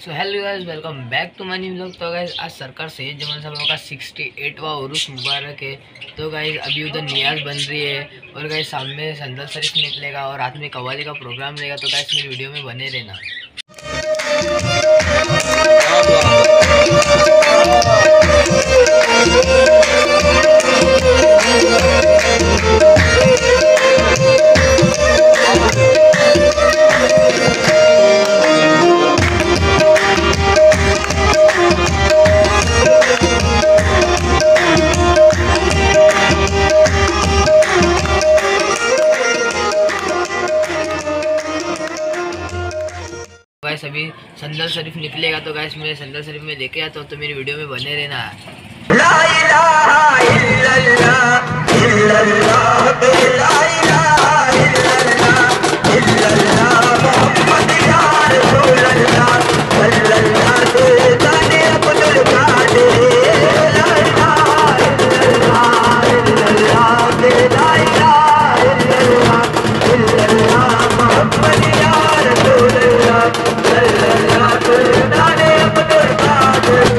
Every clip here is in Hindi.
So hello guys, welcome back to my new vlog. तो गाइस आज सरकार सैयद जमान साहब का 68वां उर्स मुबारक है। तो गाइस अभी उधर नियाज बन रही है और गाइस सामने संदल शरीफ निकलेगा और रात में कव्वाली का प्रोग्राम रहेगा। तो गाइस मेरी वीडियो में बने रहना। गाइस अभी संदल शरीफ निकलेगा तो गाइस मैं संदल शरीफ में लेके आता हूँ, तो मेरी वीडियो में बने रहना। ला इलाहा इल्लल्लाह इल्लल्लाह ला इलाहा इल्लल्लाह इल्लल्लाह मोहम्मद या रसूलल्लाह सल्लल्लाहु अलैहि अब्दुल कादिर ला इलाहा इल्लल्लाह इल्लल्लाह ला इलाहा इल्लल्लाह इल्लल्लाह मोहम्मद या रसूलल्लाह सल्लल्लाहु अलैहि अब्दुल कादिर।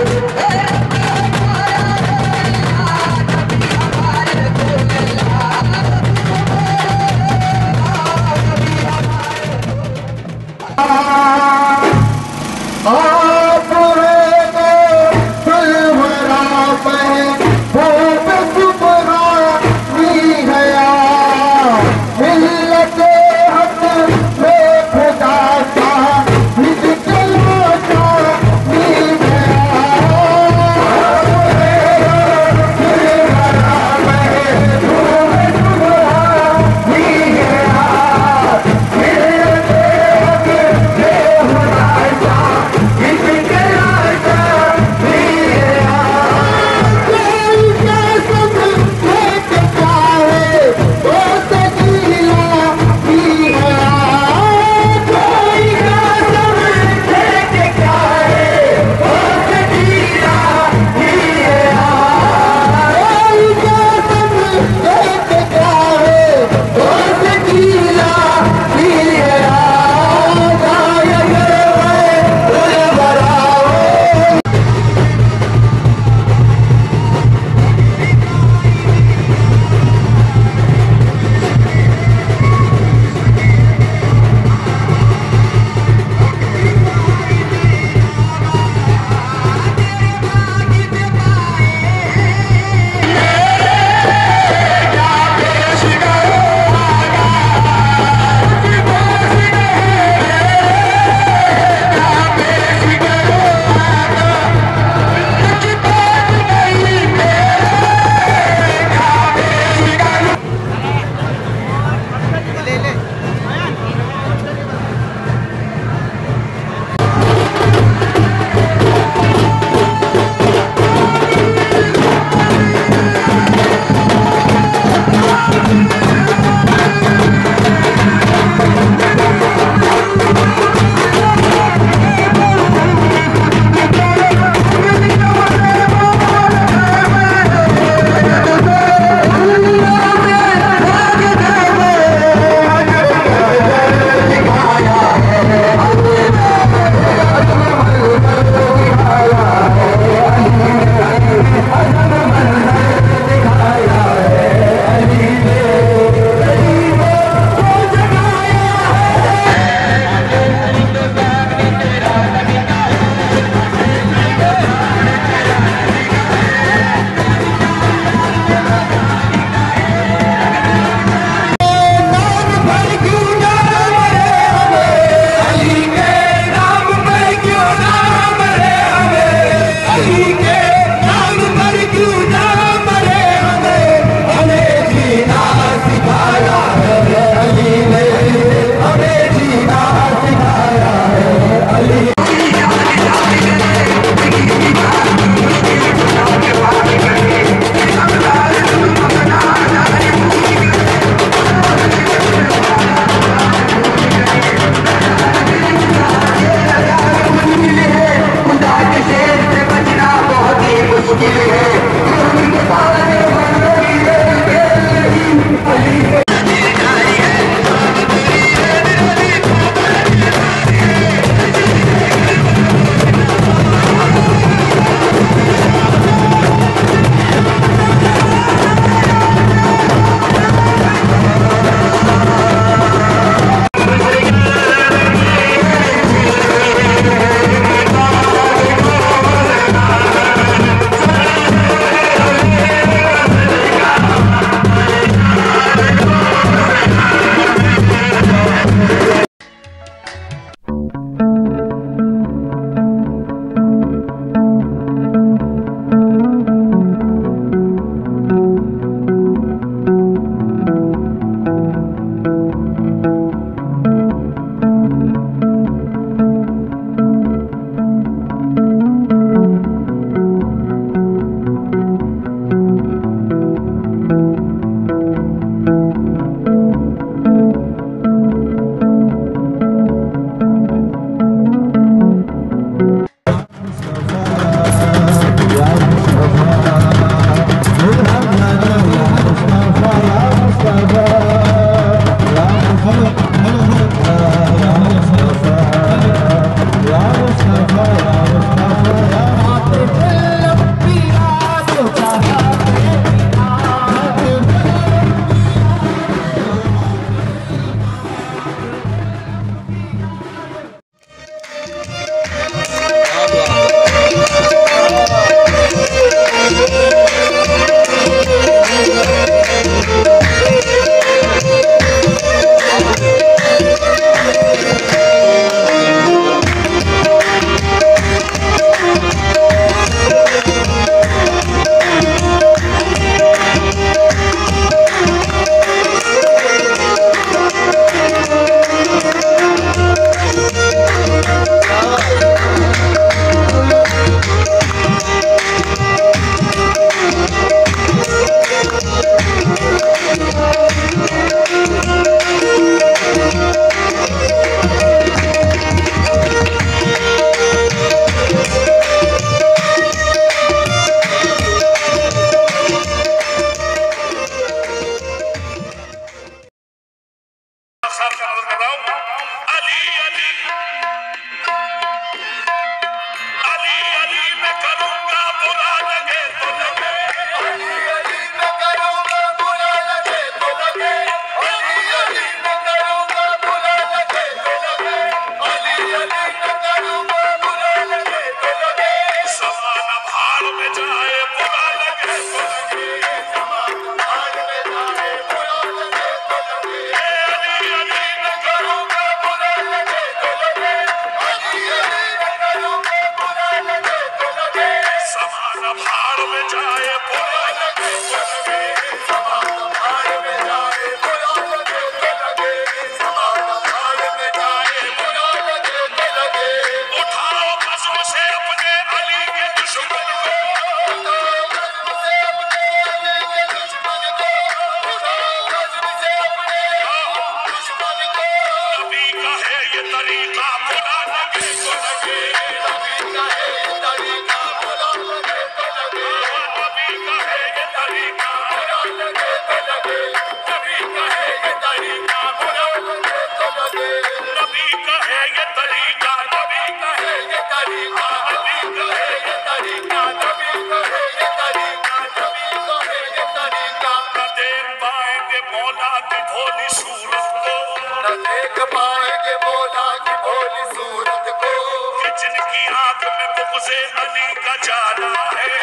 से अली का जाना है,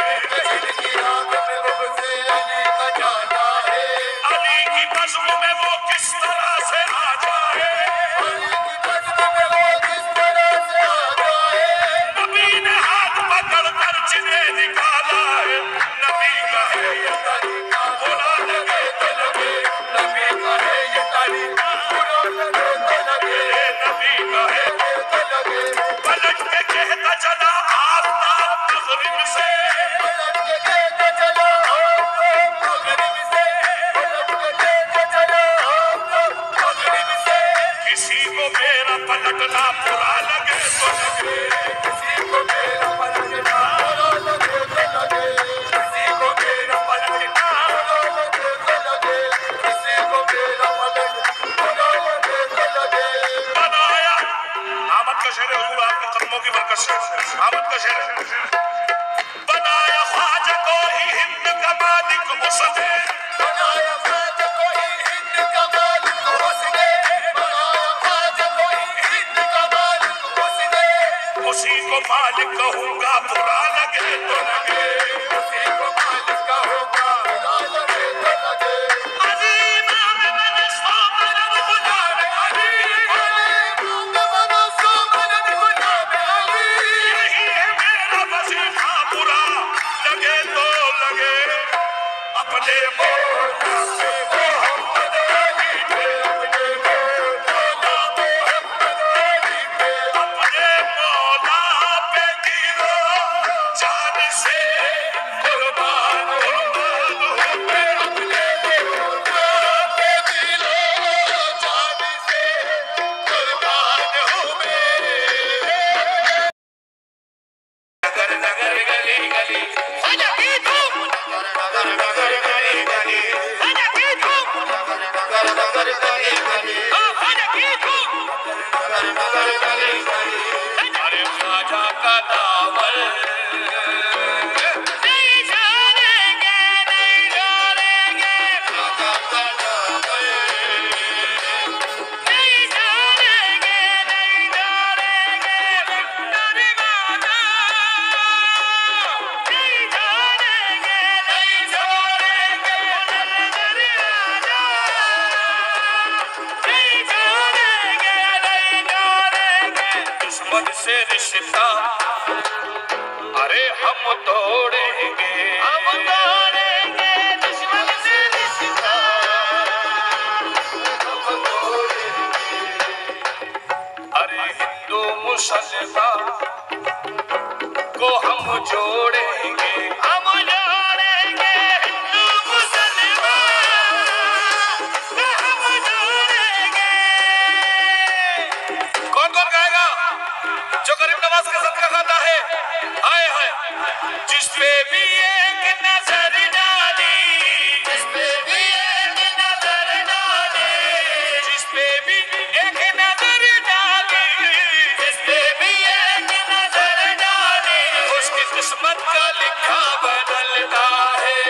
अली की बज़्म में वो किस तरह से आ जाए, नबी ने हाथ पकड़ कर जिन्हें निकाला है, नबी का है ये तरीका, बुरा लगे तो लगे, नबी का है ये तरीका, बुरा लगे तो लगे, नबी का है ये तो लगे। पलट के कहता चला आफ़ताब मग़रिब से, पलट के कहता चला आफ़ताब मग़रिब से, पलट के कहता चला आफ़ताब मग़रिब से। किसी को मेरा पलटना बुरा लगे तो लगे, किसी को मेरा पलटना बुरा लगे तो लगे, किसी को मेरा पलटना बुरा लगे तो लगे, किसी को मेरा पलटना बुरा लगे तो लगे। बनाया आमद का शेर हुजूर आपके कदमों की बरकत से, आमद का शेर बनाया ख्वाजा को ही हिंद का मालिक उसने, बनाया ख्वाजा को ही हिंद का मालिक उसने, बनाया ख्वाजा को ही हिंद का मालिक उसने। उसी को मालिक कहूँगा बुरा लगे तो लगे, उसी को मालिक कहूँगा बुरा लगे तो लगे। अली नाम मैंने सोमरन गुलाम अली, अली नाम मैंने सोमरन गुलाम अली। यही है मेरा वजीफा बुरा लगे तो लगे, अपने मौला पे मोहम्मद अली पे, अपने मौला मोहम्मद अली पे, अपने मौला पे दिलो जान से कुर्बान हूँ मैं, अपने मौला पे दिलो जान से कुर्बान हूँ मैं। नगर नगर गली गली ख्वाजा की धूम, नगर नगर गली गली ख्वाजा की धूम, नगर नगर गली गली ख्वाजा की धूम, नगर नगर गली गली। अरे ख्वाजा का दामन नहीं छोड़ेंगे, नहीं छोड़ेंगे, ख्वाजा का दामन नहीं छोड़ेंगे, नहीं छोड़ेंगे, तेरी माता नहीं छोड़ेंगे, नहीं छोड़ेंगे, तेरी राजा नहीं छोड़ेंगे, नहीं छोड़ेंगे। दुश्मन से रिश्ता अरे हम तोड़ेंगे, हम तोड़ेंगे, दुश्मन से रिश्ता हम तोड़ेंगे। अरे हिंदू मुसलमान को हम जोड़ेंगे, हम जोड़ेंगे, हिंदू मुसलमान को हम जोड़ेंगे। कौन कौन गाएगा जो गरीब नवाज का सदका खाता है? हाय हाय, जिस पे भी एक नजर डाली, जिस पे भी एक नजर डाली, जिस पे भी एक नजर डाली, जिस पे भी एक नजर डाली, उसकी किस्मत का लिखा बदलता है।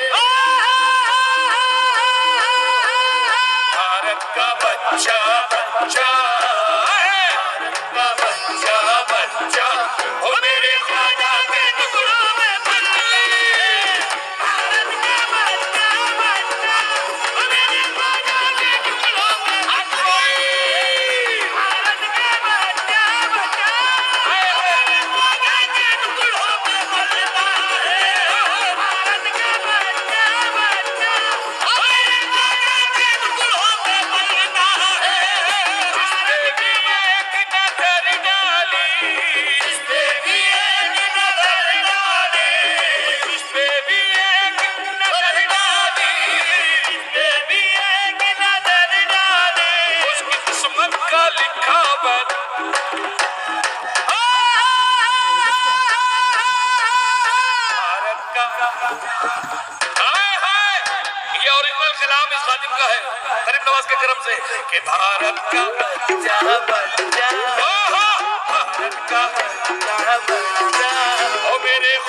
भारत का बच्चा बच्चा है, भारत का बच्चा बच्चा हो मेरे ख्वाजा के टुकड़ों में बन ले, भारत का बच्चा बच्चा हो मेरे ख्वाजा के टुकड़ों में बन ले, भारत का बच्चा बच्चा मेरे ख्वाजा के टुकड़ों में बनता है, भारत का बच्चा बच्चा मेरे ख्वाजा के टुकड़ों में बनता है। भारत की एक नजर डाली, जिस पे भी एक नजर डाली, जिस पे भी एक नजर डाली, जिस पे भी एक नजर डाली, उसकी किस्मत का लिखा बन। भारत का हाय हाय, ये ओरिजिनल कलाम इस खादिम का है गरीब नवाज के करम से कि भारत का बच्चा बच्चा, भारत का बच्चा बच्चा ओ मेरे